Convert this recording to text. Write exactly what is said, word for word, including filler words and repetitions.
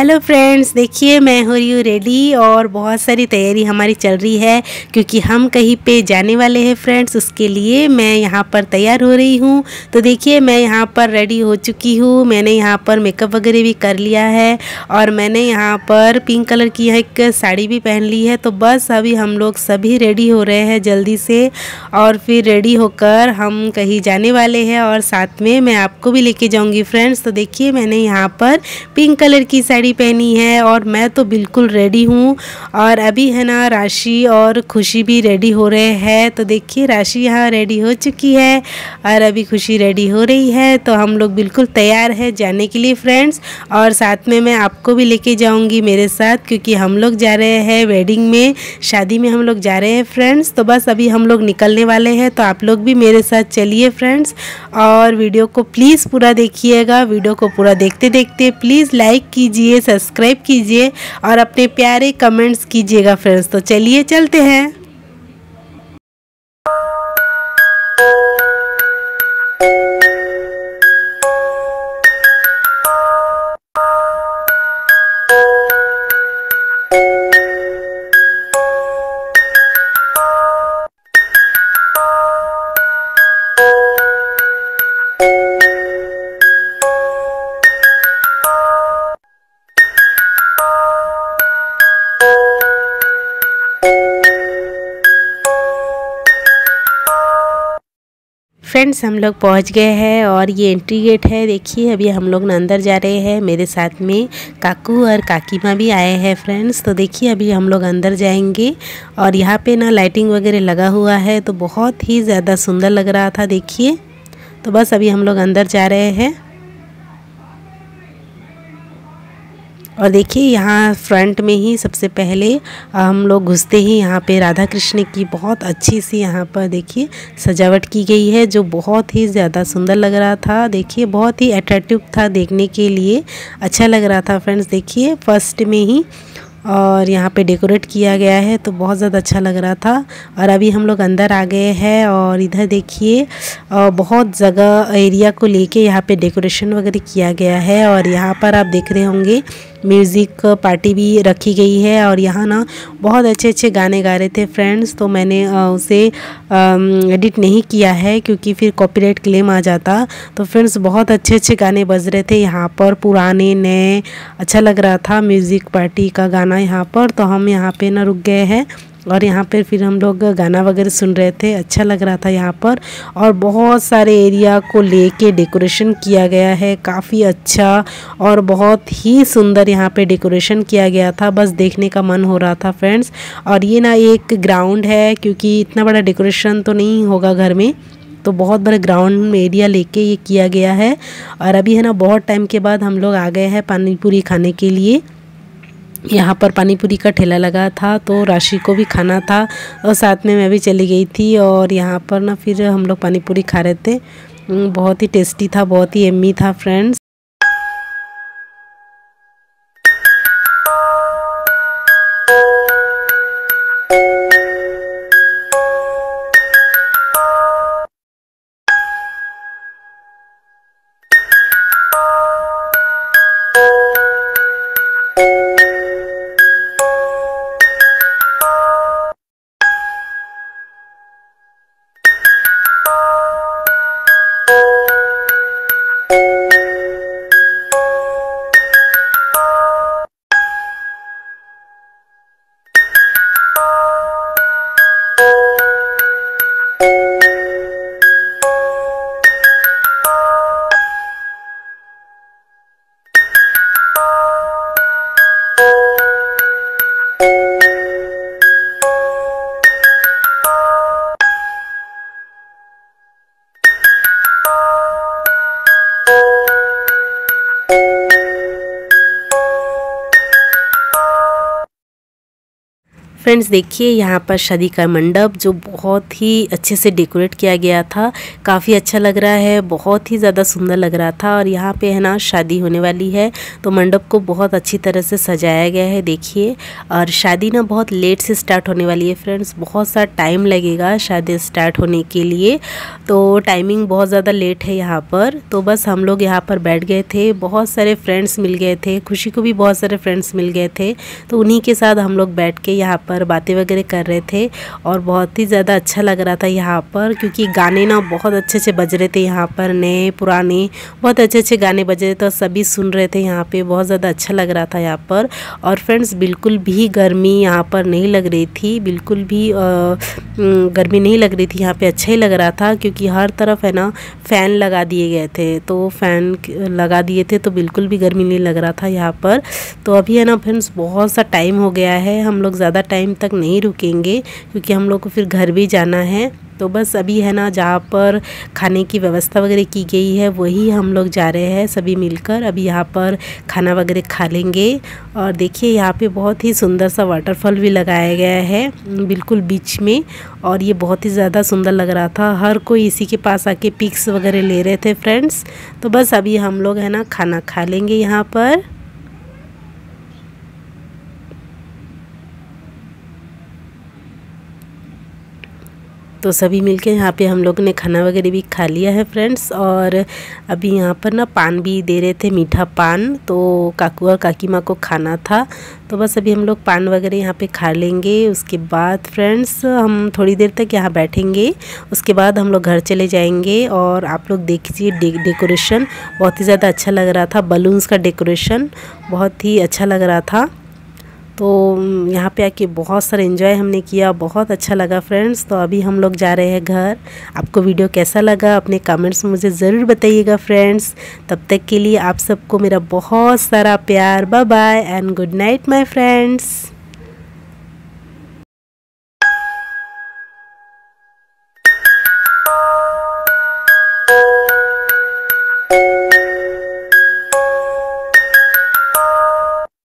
Hello friends, देखिए मैं हो रही हूँ रेडी और बहुत सारी तैयारी हमारी चल रही है क्योंकि हम कहीं पे जाने वाले हैं फ्रेंड्स। उसके लिए मैं यहाँ पर तैयार हो रही हूँ। तो देखिए मैं यहाँ पर रेडी हो चुकी हूँ। मैंने यहाँ पर मेकअप वगैरह भी कर लिया है और मैंने यहाँ पर पिंक कलर की एक साड़ी भी पहन ली है। तो बस अभी हम लोग सभी रेडी हो रहे हैं जल्दी से और फिर रेडी होकर हम कहीं जाने वाले हैं और साथ में मैं आपको भी लेके जाऊँगी फ्रेंड्स। तो देखिए मैंने यहाँ पर पिंक कलर की साड़ी पहनी है और मैं तो बिल्कुल रेडी हूँ। और अभी है ना राशि और खुशी भी रेडी हो रहे हैं। तो देखिए राशि यहाँ रेडी हो चुकी है और अभी खुशी रेडी हो रही है। तो हम लोग बिल्कुल तैयार है जाने के लिए फ्रेंड्स। और साथ में मैं आपको भी लेके जाऊँगी मेरे साथ क्योंकि हम लोग जा रहे हैं वेडिंग में, शादी में हम लोग जा रहे हैं फ्रेंड्स। तो बस अभी हम लोग निकलने वाले हैं। तो आप लोग भी मेरे साथ चलिए फ्रेंड्स और वीडियो को प्लीज़ पूरा देखिएगा। वीडियो को पूरा देखते देखते प्लीज़ लाइक कीजिए, सब्सक्राइब कीजिए और अपने प्यारे कमेंट्स कीजिएगा फ्रेंड्स। तो चलिए चलते हैं। फ्रेंड्स हम लोग पहुंच गए हैं और ये एंट्री गेट है। देखिए अभी हम लोग ना अंदर जा रहे हैं। मेरे साथ में काकू और काकी माँ भी आए हैं फ्रेंड्स। तो देखिए अभी हम लोग अंदर जाएंगे और यहाँ पे ना लाइटिंग वगैरह लगा हुआ है तो बहुत ही ज़्यादा सुंदर लग रहा था। देखिए तो बस अभी हम लोग अंदर जा रहे हैं और देखिए यहाँ फ्रंट में ही सबसे पहले हम लोग घुसते ही यहाँ पे राधा कृष्ण की बहुत अच्छी सी यहाँ पर देखिए सजावट की गई है जो बहुत ही ज़्यादा सुंदर लग रहा था। देखिए बहुत ही अट्रैक्टिव था, देखने के लिए अच्छा लग रहा था फ्रेंड्स। देखिए फर्स्ट में ही और यहाँ पे डेकोरेट किया गया है तो बहुत ज़्यादा अच्छा लग रहा था। और अभी हम लोग अंदर आ गए हैं और इधर देखिए बहुत जगह एरिया को लेके यहाँ पे डेकोरेशन वगैरह किया गया है। और यहाँ पर आप देख रहे होंगे म्यूज़िक पार्टी भी रखी गई है और यहाँ ना बहुत अच्छे अच्छे गाने गा रहे थे फ्रेंड्स। तो मैंने उसे एडिट नहीं किया है क्योंकि फिर कॉपीराइट क्लेम आ जाता। तो फ्रेंड्स बहुत अच्छे अच्छे गाने बज रहे थे यहाँ पर, पुराने नए, अच्छा लग रहा था म्यूज़िक पार्टी का गाना यहाँ पर। तो हम यहाँ पे ना रुक गए हैं और यहाँ पे फिर हम लोग गाना वगैरह सुन रहे थे, अच्छा लग रहा था यहाँ पर। और बहुत सारे एरिया को लेके डेकोरेशन किया गया है, काफ़ी अच्छा और बहुत ही सुंदर यहाँ पे डेकोरेशन किया गया था। बस देखने का मन हो रहा था फ्रेंड्स। और ये ना एक ग्राउंड है क्योंकि इतना बड़ा डेकोरेशन तो नहीं होगा घर में, तो बहुत बड़ा ग्राउंड में एरिया लेके ये किया गया है। और अभी है ना बहुत टाइम के बाद हम लोग आ गए हैं पानी पूरी खाने के लिए। यहाँ पर पानी पूरी का ठेला लगा था तो राशि को भी खाना था और साथ में मैं भी चली गई थी। और यहाँ पर ना फिर हम लोग पानी पूरी खा रहे थे। बहुत ही टेस्टी था, बहुत ही यम्मी था फ्रेंड्स। Oh फ्रेंड्स देखिए यहाँ पर शादी का मंडप जो बहुत ही अच्छे से डेकोरेट किया गया था, काफ़ी अच्छा लग रहा है, बहुत ही ज़्यादा सुंदर लग रहा था। और यहाँ पे है ना शादी होने वाली है, तो मंडप को बहुत अच्छी तरह से सजाया गया है देखिए। और शादी ना बहुत लेट से स्टार्ट होने वाली है फ्रेंड्स, बहुत सा टाइम लगेगा शादी स्टार्ट होने के लिए, तो टाइमिंग बहुत ज़्यादा लेट है यहाँ पर। तो बस हम लोग यहाँ पर बैठ गए थे, बहुत सारे फ्रेंड्स मिल गए थे, खुशी को भी बहुत सारे फ्रेंड्स मिल गए थे, तो उन्हीं के साथ हम लोग बैठ के यहाँ पर पर बातें वगैरह कर रहे थे। और बहुत ही ज़्यादा अच्छा लग रहा था यहाँ पर, क्योंकि गाने ना बहुत अच्छे अच्छे बज रहे थे यहाँ पर, नए पुराने बहुत अच्छे अच्छे गाने बज रहे थे, तो सभी सुन रहे थे यहाँ पे, बहुत ज़्यादा अच्छा लग रहा था यहाँ पर। और फ्रेंड्स बिल्कुल भी गर्मी यहाँ पर नहीं लग रही थी, बिल्कुल भी आ, गर्मी नहीं लग रही थी यहाँ पे, अच्छा ही लग रहा था, क्योंकि हर तरफ है ना फ़ैन लगा दिए गए थे, तो फ़ैन लगा दिए थे तो बिल्कुल भी गर्मी नहीं लग रहा था यहाँ पर। तो अभी है ना फ्रेंड्स बहुत सा टाइम हो गया है, हम लोग ज़्यादा टाइम तक नहीं रुकेंगे, क्योंकि हम लोग को फिर घर भी जाना है। तो बस अभी है ना जहाँ पर खाने की व्यवस्था वगैरह की गई है वही हम लोग जा रहे हैं सभी मिलकर, अभी यहाँ पर खाना वगैरह खा लेंगे। और देखिए यहाँ पे बहुत ही सुंदर सा वाटरफॉल भी लगाया गया है बिल्कुल बीच में, और ये बहुत ही ज़्यादा सुंदर लग रहा था, हर कोई इसी के पास आके पिक्स वगैरह ले रहे थे फ्रेंड्स। तो बस अभी हम लोग है ना खाना खा लेंगे यहाँ पर। तो सभी मिलके यहाँ पे हम लोग ने खाना वगैरह भी खा लिया है फ्रेंड्स। और अभी यहाँ पर ना पान भी दे रहे थे, मीठा पान, तो काकू और काकी माँ को खाना था, तो बस अभी हम लोग पान वगैरह यहाँ पे खा लेंगे। उसके बाद फ्रेंड्स हम थोड़ी देर तक यहाँ बैठेंगे, उसके बाद हम लोग घर चले जाएंगे। और आप लोग देखिए डे, डेकोरेशन बहुत ही ज़्यादा अच्छा लग रहा था, बलून्स का डेकोरेशन बहुत ही अच्छा लग रहा था। तो यहाँ पे आके बहुत सारा एंजॉय हमने किया, बहुत अच्छा लगा फ्रेंड्स। तो अभी हम लोग जा रहे हैं घर। आपको वीडियो कैसा लगा अपने कमेंट्स में मुझे ज़रूर बताइएगा फ्रेंड्स। तब तक के लिए आप सबको मेरा बहुत सारा प्यार, bye bye and good night my friends.